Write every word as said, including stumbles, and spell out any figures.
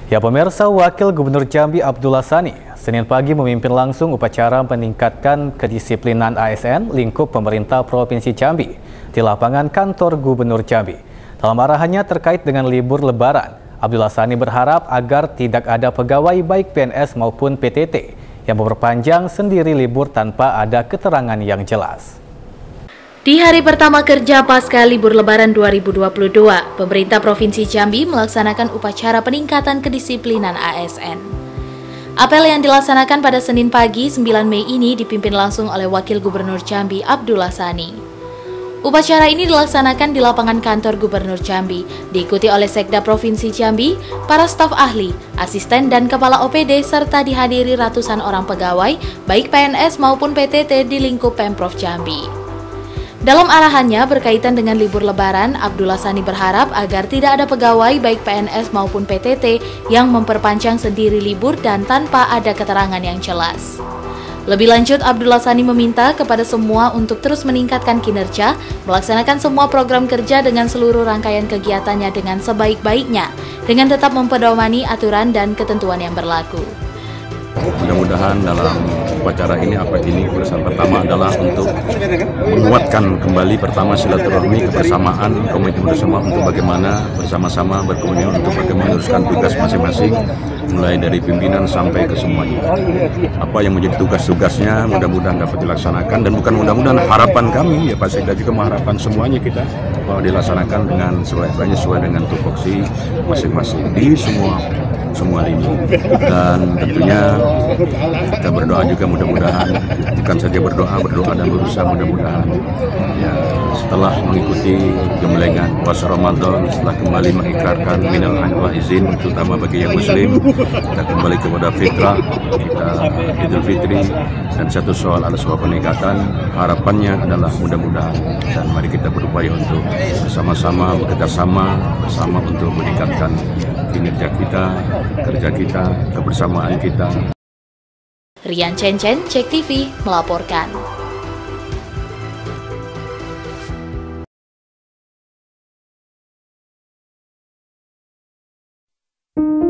Ya pemirsa, Wakil Gubernur Jambi Abdullah Sani Senin pagi memimpin langsung upacara meningkatkan kedisiplinan A S N lingkup pemerintah Provinsi Jambi di lapangan kantor Gubernur Jambi. Dalam arahannya terkait dengan libur Lebaran, Abdullah Sani berharap agar tidak ada pegawai baik P N S maupun P T T yang memperpanjang sendiri libur tanpa ada keterangan yang jelas. Di hari pertama kerja pasca libur Lebaran dua ribu dua puluh dua, pemerintah Provinsi Jambi melaksanakan upacara peningkatan kedisiplinan A S N. Apel yang dilaksanakan pada Senin pagi sembilan Mei ini dipimpin langsung oleh Wakil Gubernur Jambi Abdullah Sani. Upacara ini dilaksanakan di lapangan kantor Gubernur Jambi, diikuti oleh Sekda Provinsi Jambi, para staf ahli, asisten dan kepala O P D, serta dihadiri ratusan orang pegawai, baik P N S maupun P T T di lingkup Pemprov Jambi. Dalam arahannya berkaitan dengan libur Lebaran, Abdullah Sani berharap agar tidak ada pegawai baik P N S maupun P T T yang memperpanjang sendiri libur dan tanpa ada keterangan yang jelas. Lebih lanjut, Abdullah Sani meminta kepada semua untuk terus meningkatkan kinerja, melaksanakan semua program kerja dengan seluruh rangkaian kegiatannya dengan sebaik-baiknya, dengan tetap mempedomani aturan dan ketentuan yang berlaku. Mudah-mudahan dalam upacara ini, apa ini urusan pertama adalah untuk menguatkan kembali pertama silaturahmi, kebersamaan, komitmen bersama untuk bagaimana bersama-sama berkomitmen untuk bagaimana meneruskan tugas masing-masing, mulai dari pimpinan sampai ke semuanya. Apa yang menjadi tugas-tugasnya mudah-mudahan dapat dilaksanakan, dan bukan mudah-mudahan, harapan kami ya Pak Sekda juga mengharapkan semuanya kita bahwa dilaksanakan dengan sesuai sesuai dengan tupoksi masing-masing di semua semua lini. Dan tentunya kita berdoa juga mudah-mudahan, bukan saja berdoa, berdoa dan berusaha mudah-mudahan ya setelah mengikuti gemblengan puasa Ramadan, setelah kembali mengikrarkan minal wal izin, terutama bagi yang muslim, kita kembali kepada fitrah, kita Idul Fitri dan satu soal ada sebuah peningkatan. Harapannya adalah mudah-mudahan, dan mari kita berupaya untuk bersama-sama bekerjasama bersama untuk meningkatkan kinerja kita, kerja kita, kebersamaan kita. Rian Cencen, Cek T V melaporkan. Thank you.